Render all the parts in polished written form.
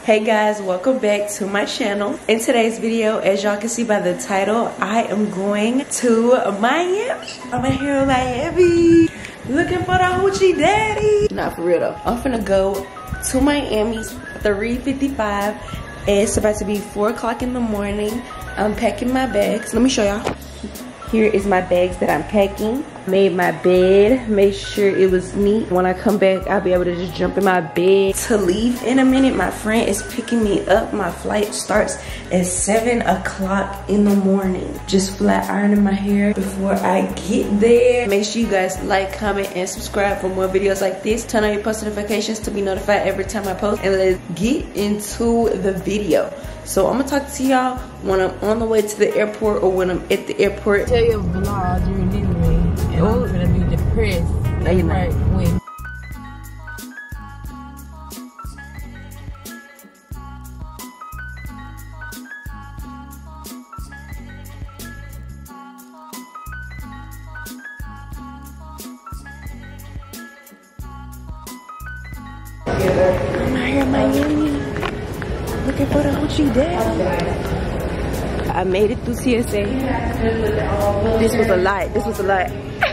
Hey guys, welcome back to my channel. In today's video, as y'all can see by the title, I am going to Miami. I'm here in Miami looking for the hoochie daddy. Not for real though. I'm finna go to Miami 3:55. It's about to be 4 o'clock in the morning. I'm packing my bags. Let me show y'all. Here is my bags that I'm packing. Made my bed, made sure it was neat. When I come back, I'll be able to just jump in my bed to leave in a minute. My friend is picking me up. My flight starts at 7 o'clock in the morning. Just flat ironing my hair before I get there. Make sure you guys like, comment, and subscribe for more videos like this. Turn on your post notifications to be notified every time I post. And let's get into the video. So I'm gonna talk to y'all when I'm on the way to the airport or when I'm at the airport. Tell your vlog during delivery, and I'm gonna be depressed. No, you're not. Right when. I'm out here in Miami looking for the hoochie daddy. I made it through TSA. This was a lot. This was a lot.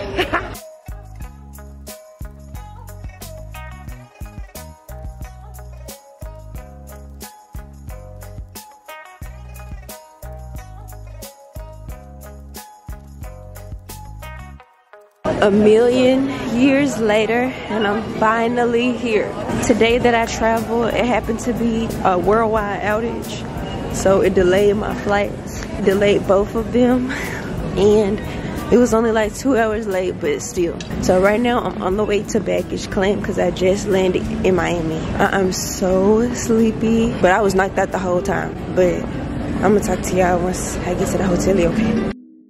A million years later, and I'm finally here. Today that I travel, it happened to be a worldwide outage, so it delayed my flights. It delayed both of them, and it was only like 2 hours late, but still. So right now I'm on the way to baggage claim because I just landed in Miami. I'm so sleepy, but I was knocked out the whole time. But I'm gonna talk to y'all once I get to the hotel, okay?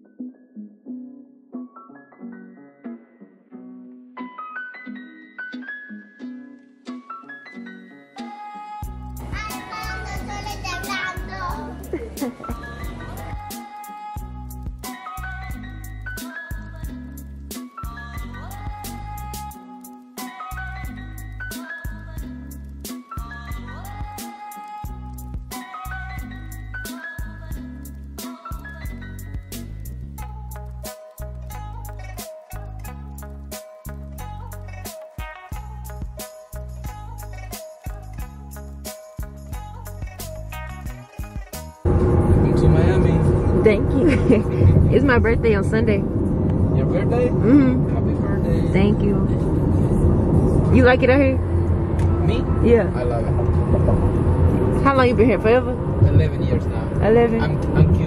To Miami. Thank you. It's my birthday on Sunday. Your birthday? Mm-hmm. Happy birthday. Thank you. You like it out here? Me? Yeah. I love it. How long you been here? Forever? 11 years now. 11? I'm cute.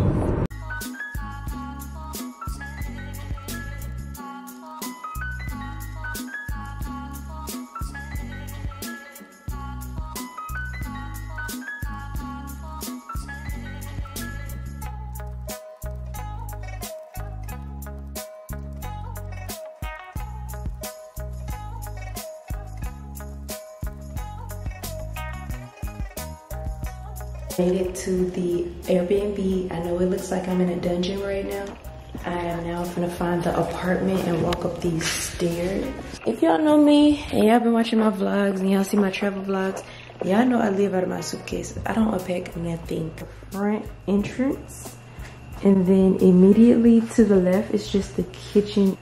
Made it to the Airbnb. I know it looks like I'm in a dungeon right now. I am now gonna find the apartment and walk up these stairs. If y'all know me and y'all been watching my vlogs and y'all see my travel vlogs, y'all know I live out of my suitcase. I don't unpack nothing. The front entrance, and then immediately to the left is just the kitchen.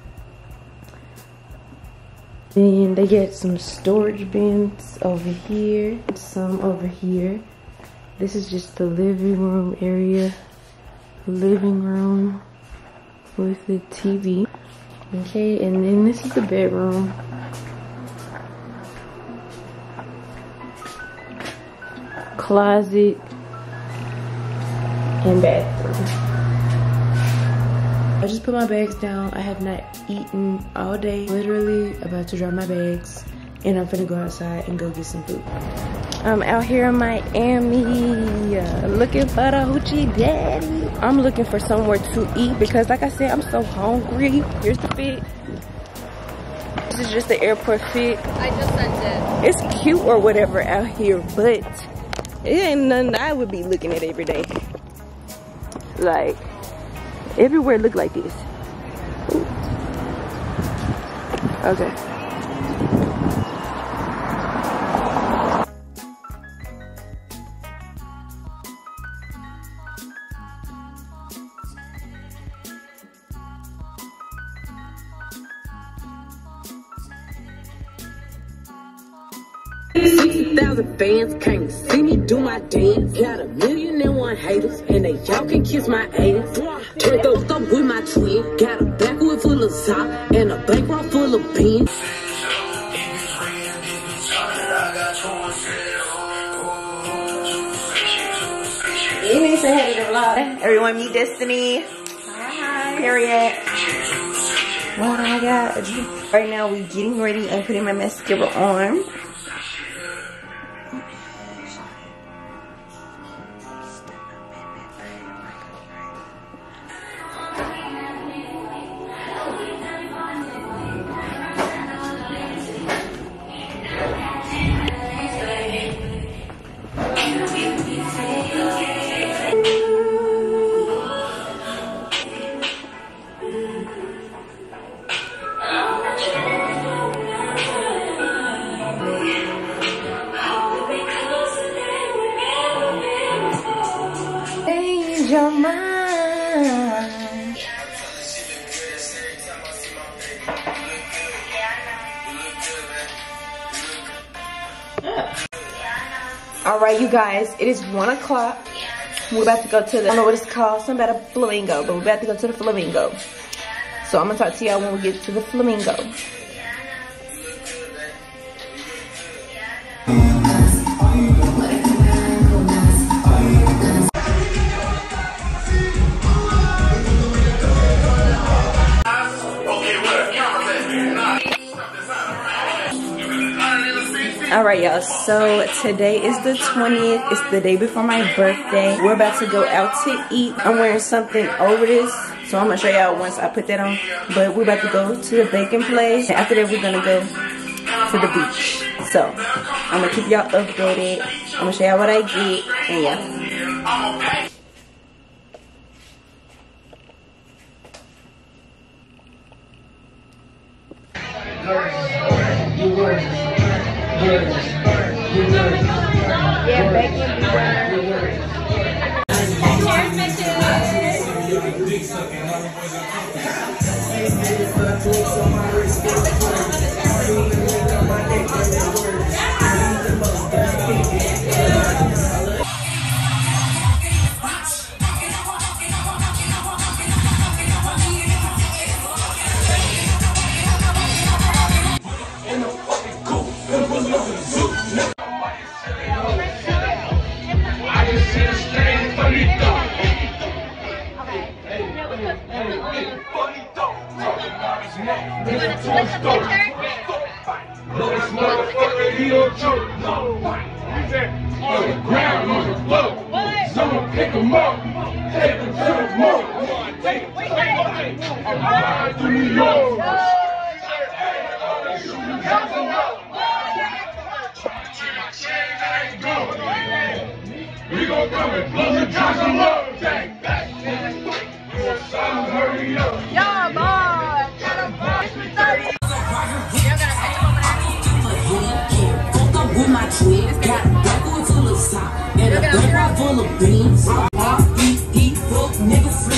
Then they get some storage bins over here, some over here. This is just the living room area. Living room with the TV. Okay, and then this is the bedroom. Closet and bathroom. I just put my bags down. I have not eaten all day. Literally about to drop my bags, and I'm finna go outside and go get some food. I'm out here in Miami looking for the hoochie daddy. I'm looking for somewhere to eat because, like I said, I'm so hungry. Here's the fit. This is just the airport fit. I just sent it. It's cute or whatever out here, but it ain't nothing I would be looking at every day. Like, everywhere look like this. Ooh. Okay. 60,000 fans can't see me do my dance. Got 1,000,001 haters, and they y'all can kiss my ass. Turn those up with my twin. Got a backwood full of sock and a bankroll full of beans. You need to head to the vlog. Everyone meet Destiny. Hi. Period. What I got? Right now we getting ready and putting my mascara on. Your mind. All right, you guys, it is 1 o'clock. We're about to go to the, I don't know what it's called, something about a flamingo, but we're about to go to the flamingo. So I'm gonna talk to y'all when we get to the flamingo. Alright y'all, so today is the 20th. It's the day before my birthday. We're about to go out to eat. I'm wearing something over this, so I'm gonna show y'all once I put that on. But we're about to go to the bacon place. After that, we're gonna go to the beach. So I'm gonna keep y'all updated. I'm gonna show y'all what I get, and yeah. Yeah, bacon. Someone pick him up, take him to the mall. I'm riding to New York. We gon' come and blow the drums of love. Hurry up. Yeah, boy. With my twin, got a backwood full of sock and a bankroll full of beans. Eat, fuck, nigga free.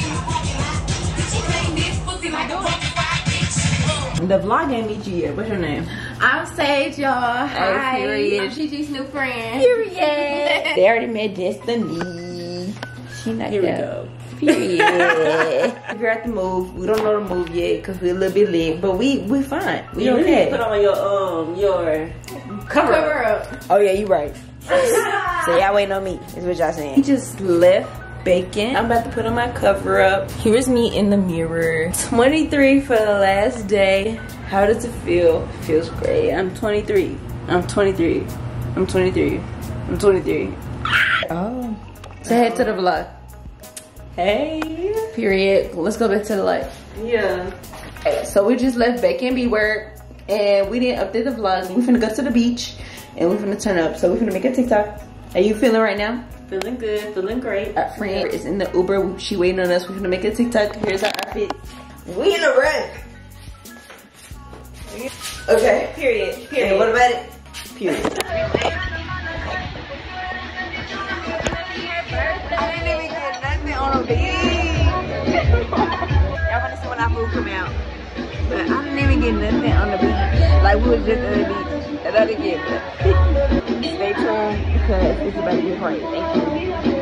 The vlog ain't meet you yet. What's your name? I'm Sage, y'all. Hi. Period. I'm Gigi's new friend. Period. They already met Destiny. She not Here we there. go. Period. We're at the move. We don't know the move yet because we're a little bit late, but we fine. We You okay. put on your Cover up. Oh yeah, you right. So y'all waiting on me, is what y'all saying. He just left bacon. I'm about to put on my cover up. Here's me in the mirror. 23 for the last day. How does it feel? It feels great. I'm 23. I'm 23. I'm 23. I'm 23. Oh. Say hey to the vlog. Hey. Period. Let's go back to the light. Yeah. Okay, so we just left Bacon B work and we didn't update the vlog. We finna go to the beach and we finna turn up. So we finna make a TikTok. How you feeling right now? Feeling good, feeling great. Our friend is in the Uber. She waiting on us. We finna make a TikTok. Here's our outfit. We in a wreck. Okay. Period. And what about it? Period. I didn't even get nothing on a beach. Y'all wanna see when our food come out. But I didn't even get nothing on the beach. Like we was just at the beach. And that again. Stay tuned because this is about to get great. Thank you.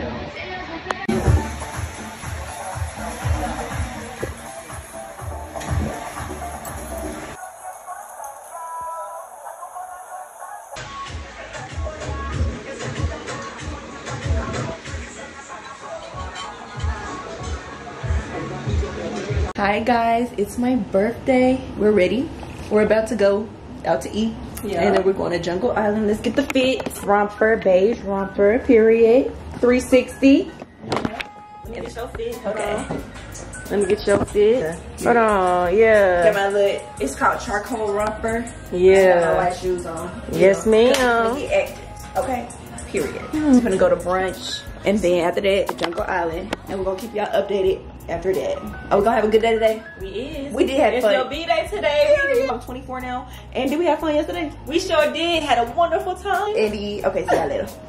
Hi guys, it's my birthday. We're ready. We're about to go out to eat. Yeah. And then we're going to Jungle Island. Let's get the fit. Romper, beige romper, period. 360. Let me get your fit. Okay. Let me get your fit. Hold on, yeah. Get my look. It's called charcoal romper. Yeah. I got my white shoes on. Yes, ma'am. Okay. Period. I'm gonna go to brunch. And then after that, Jungle Island. And we're gonna keep y'all updated after that. Are we gonna have a good day today? We did have fun. It's your B-day today. I'm 24 now. And did we have fun yesterday? We sure did. Had a wonderful time. Andy, okay, see y'all later.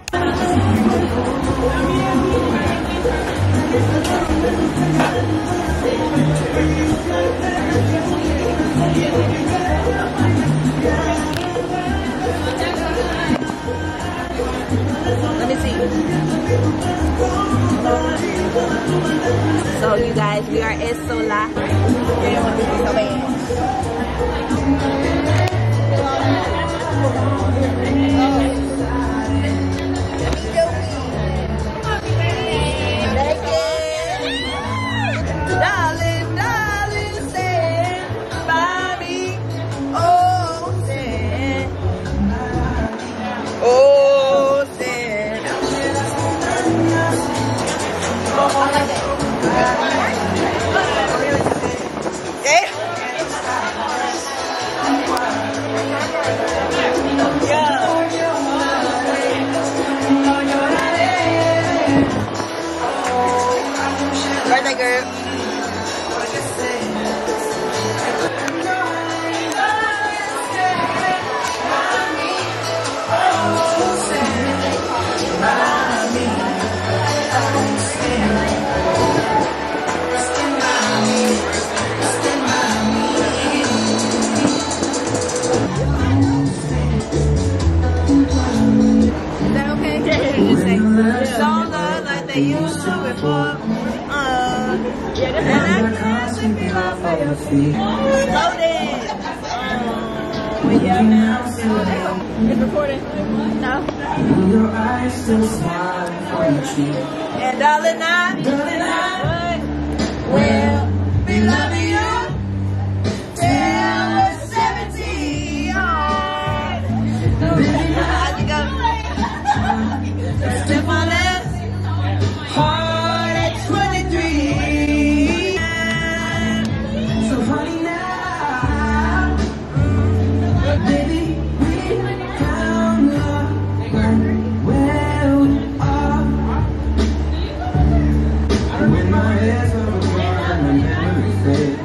Let me see. So you guys, we are at Sola. So bad. Darling, darling, stand by me. Oh, stand. Oh, stand. Birthday girl. Is that okay? Just say, don't love like they used to before. And I can't feel off of your feet. Loaded. Yeah, now. It's recording. No. Your eyes still smile for your cheek. And darling, I will be loving you till we're 70. How'd you go? Step on that. Hard at 23. So honey now, baby, we found love where we are. When my head's overgrown and memory fades.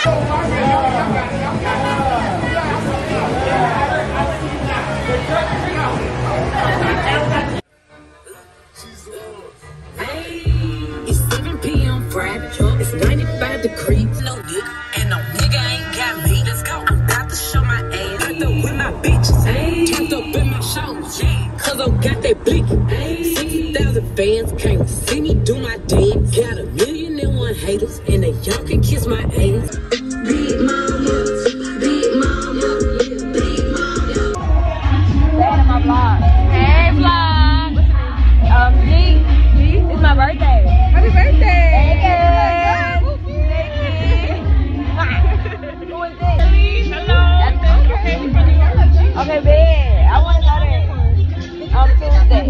It's 7 p.m. Friday. It's 95 degrees. No nigga. And no nigga ain't got me. Let's go. I'm about to show my ass. Turned up with my bitches. Turned up in my shows. Cause I got that blicky. 60,000 fans came to see me do my dance. Got 1,000,001 haters. And they y'all can kiss my ass. Big mama. Big mama. Big mama. Say it in my vlog. Hey vlog. G. It's my birthday. Happy birthday. Thank you. Who is this? Hello. Okay, big. I want to go there on Tuesday.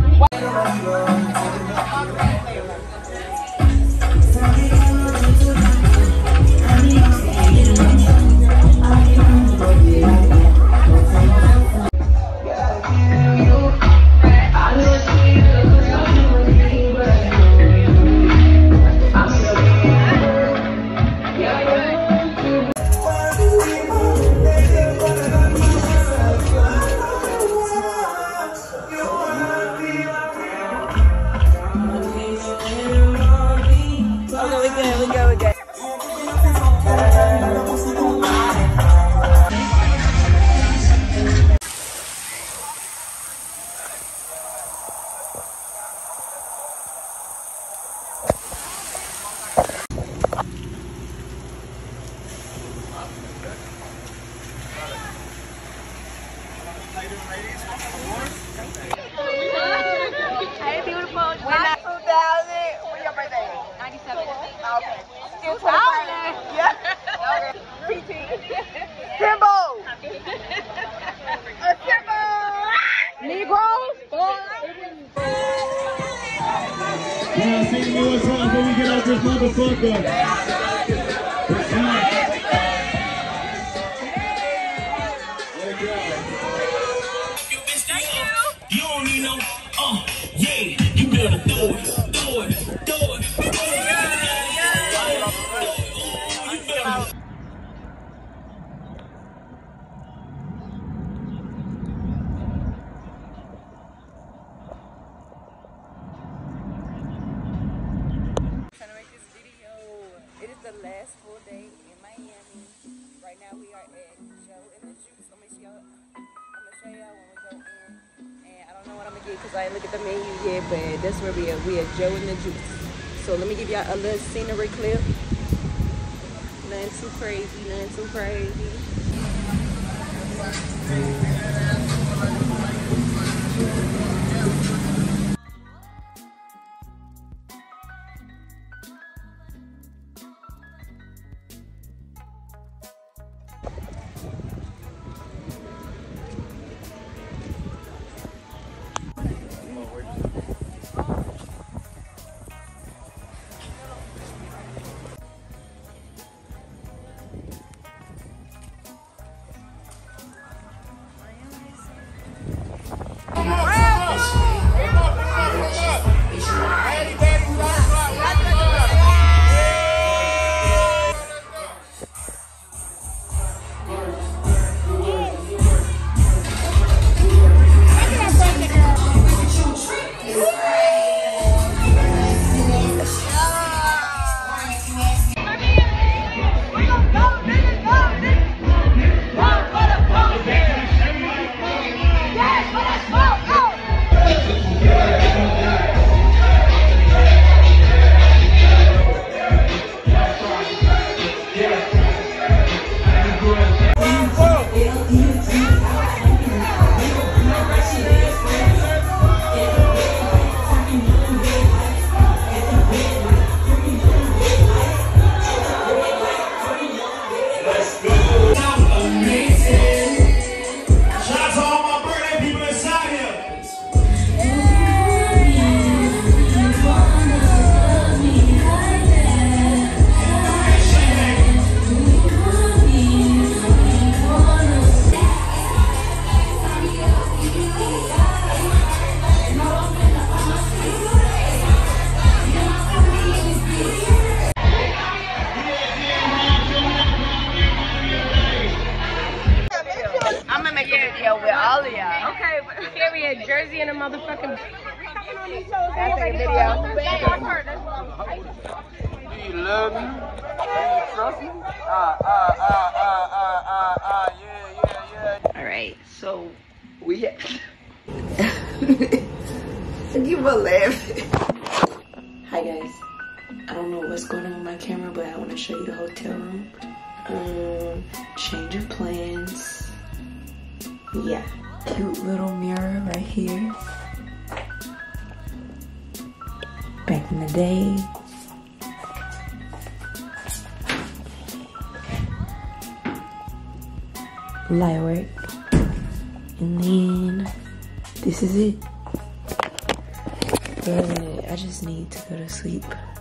Hey, beautiful. When 2000, when your birthday? 97. Okay. Still 25. Yeah. Okay. PT. Timbo. A Timbo. Negroes. Yeah, sing me one song before we get out this motherfucker. You don't need no, yeah, you better throw it, throw it, throw it. Trying to make this video. It is the last full day in Miami. Right now we are at Joe and the Juice. I'm gonna show y'all when we go in. And I don't know what I'm gonna get because I ain't look at the menu yet, but that's where we are. We at Joe and the Juice. So let me give y'all a little scenery clip. Nothing too crazy, nothing too crazy. me a jersey and a motherfucking. Gotta take a video. Do you love me? Do you trust me? Yeah. All right, so we give a laugh. Hi guys, I don't know what's going on with my camera, but I want to show you the hotel room. Change of plans. Yeah, cute little mirror right here. Back in the day. Light work. And then this is it. But I just need to go to sleep.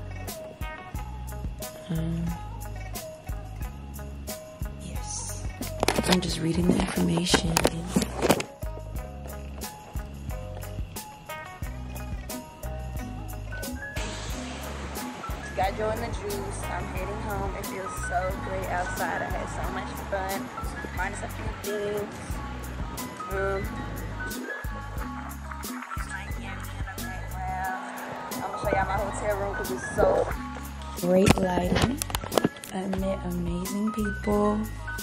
Yes. I'm just reading the information. Got Joe in the juice. I'm heading home. It feels so great outside. I had so much fun. Minus a few things. I'm gonna show y'all my hotel room because it's so great lighting. I met amazing people.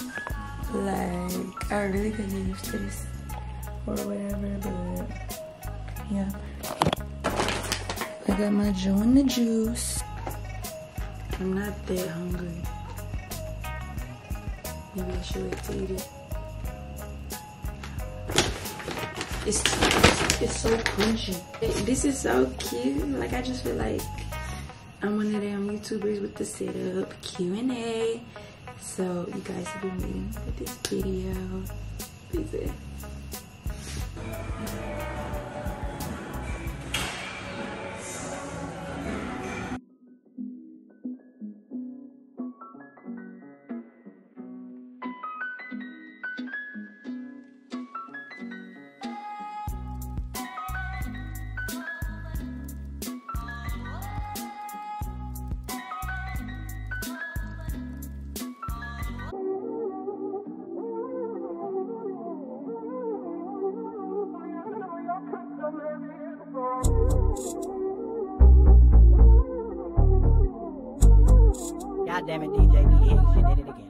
Like, I really could get used to this or whatever, but yeah. I got my Joe in the juice. I'm not that hungry. Maybe I should wait to eat it. It's so crunchy. This is so cute. Like, I just feel like I'm one of them YouTubers with the setup Q&A. So you guys have been waiting for this video. Please. God damn it, DJ D Hicks, you did it again.